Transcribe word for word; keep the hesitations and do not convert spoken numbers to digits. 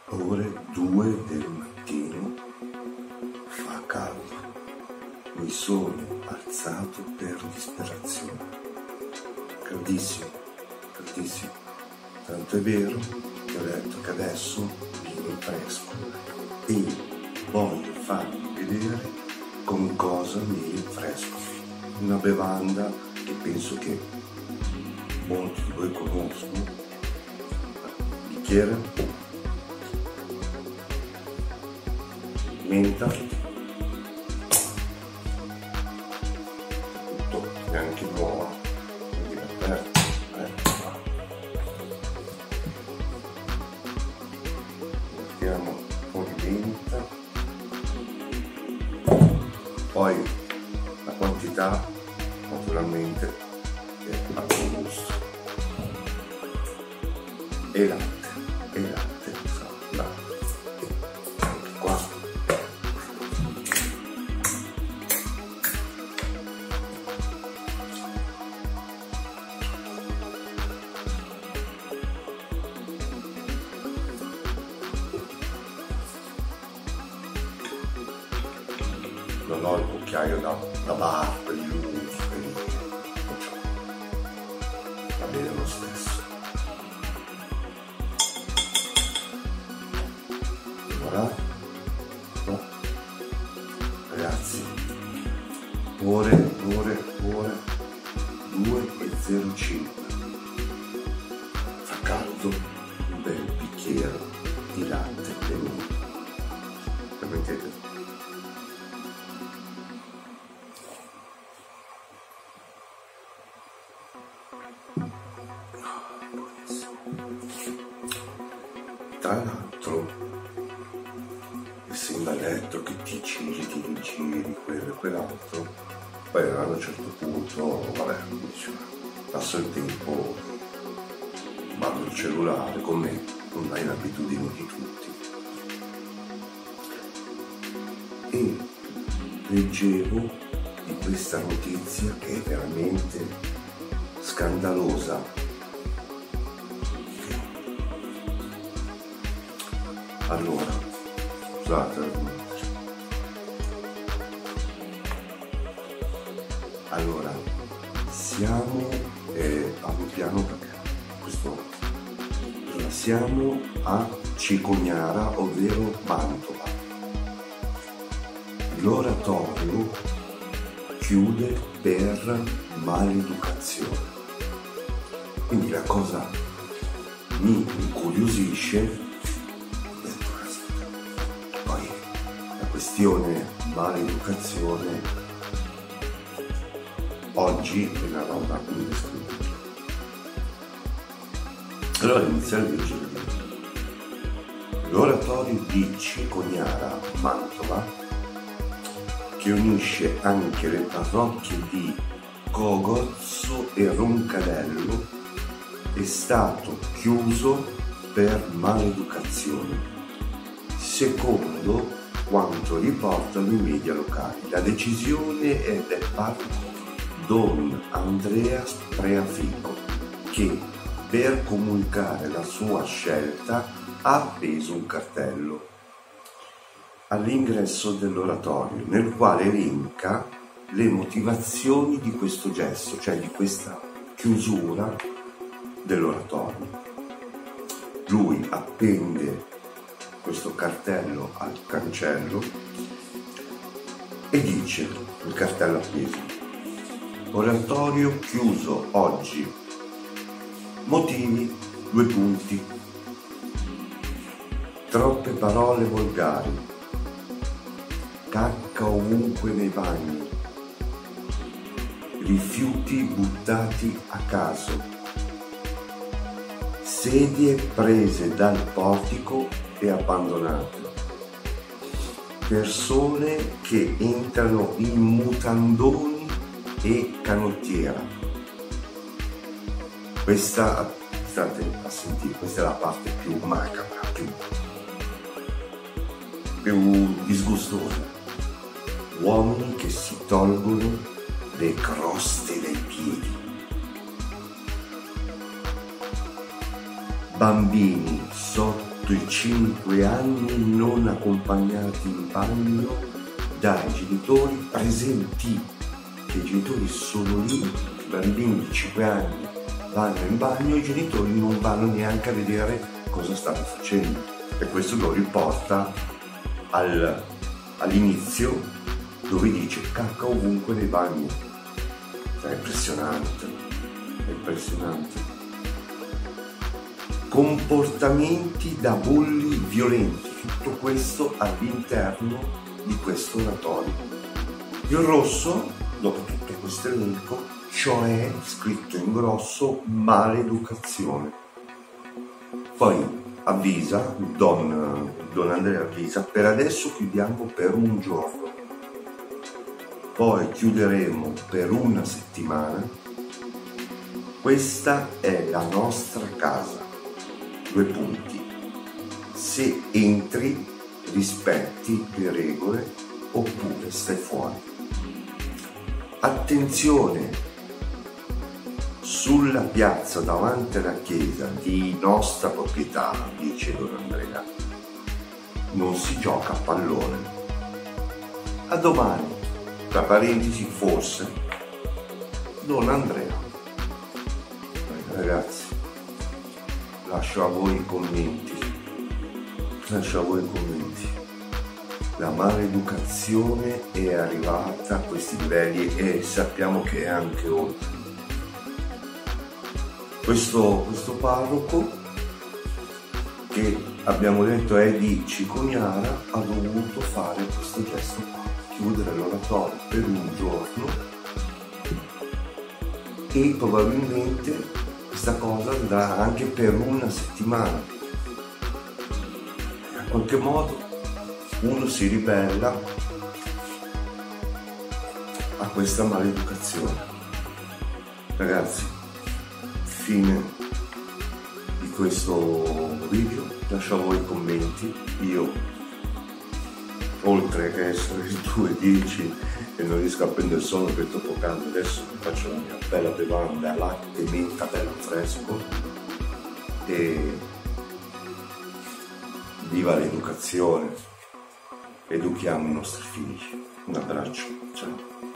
Ore due del mattino, fa caldo. Mi sono alzato per disperazione. Caldissimo, caldissimo. Tanto è vero che ho detto che adesso mi rinfresco e voglio farvi vedere con cosa mi rinfresco. Una bevanda che penso che molti di voi conoscono. Bicchiere, menta, tutto neanche nuova, quindi aperto, ecco qua. Mettiamo un po' di menta, poi la quantità naturalmente è a tuo gusto, e latte, e latte, latte. Non ho il cucchiaio da, da bar per gli usi, quindi va bene lo stesso. Voilà. No. Ragazzi, ore, ore, ore, due e zero cinque. Fa caldo, un bel bicchiere di latte e menta. Permettete? Tra l'altro, essendo a letto che ti giri, ti rigiri, quello e quell'altro, poi a un certo punto, vabbè, dice, passo il tempo, guardo il cellulare, con me, non hai l'abitudine di tutti. E leggevo di questa notizia che è veramente scandalosa. Allora, scusate, allora, siamo eh, a un piano perché questo, allora, siamo a Cicognara, ovvero Mantova. L'oratorio chiude per maleducazione. Quindi la cosa mi incuriosisce. Questione maleducazione oggi è una roba indescrivibile. Allora iniziare a leggere. L'oratorio di Cicognara, Mantova, che unisce anche le parrocchie di Cogozzo e Roncadello, è stato chiuso per maleducazione, secondo quanto riportano i media locali. La decisione è del parroco Don Andrea Spreafico, che per comunicare la sua scelta ha appeso un cartello all'ingresso dell'oratorio nel quale elenca le motivazioni di questo gesto, cioè di questa chiusura dell'oratorio. Lui appende questo cartello al cancello e dice, il cartello appeso: oratorio chiuso oggi, motivi, due punti, troppe parole volgari, cacca ovunque nei bagni, rifiuti buttati a caso, sedie prese dal portico e abbandonate, persone che entrano in mutandoni e canottiera. Questa, state a sentire, questa è la parte più macabra, più, più disgustosa. Uomini che si tolgono le croste dai piedi, bambini sotto sotto i cinque anni non accompagnati in bagno dai genitori presenti, che i genitori sono lì, i bambini di cinque anni vanno in bagno, i genitori non vanno neanche a vedere cosa stanno facendo, e questo lo riporta al, all'inizio, dove dice cacca ovunque nei bagni. È impressionante, è impressionante. Comportamenti da bulli violenti, tutto questo all'interno di questo oratorio. Il rosso, dopo tutto questo elenco, cioè scritto in grosso maleducazione. Poi avvisa, Don, Don Andrea avvisa, per adesso chiudiamo per un giorno, poi chiuderemo per una settimana, questa è la nostra casa. Due punti. Se entri, rispetti le regole oppure stai fuori. Attenzione, sulla piazza davanti alla chiesa di nostra proprietà, dice Don Andrea, non si gioca a pallone. A domani, tra parentesi forse, Don Andrea. Ragazzi, lascio a voi i commenti, lascio a voi i commenti. La maleducazione è arrivata a questi livelli e sappiamo che è anche oltre. Questo, questo parroco, che abbiamo detto è di Cicognara, ha dovuto fare questo gesto qua, chiudere l'oratorio per un giorno, e probabilmente questa cosa andrà anche per una settimana. In qualche modo uno si ribella a questa maleducazione. Ragazzi, fine di questo video, lascio a voi i commenti. Io, oltre che essere le due e dieci e non riesco a prendere sonno perché è troppo caldo, adesso mi faccio la mia bella bevanda latte menta bello fresco, e viva l'educazione, educhiamo i nostri figli. Un abbraccio, ciao.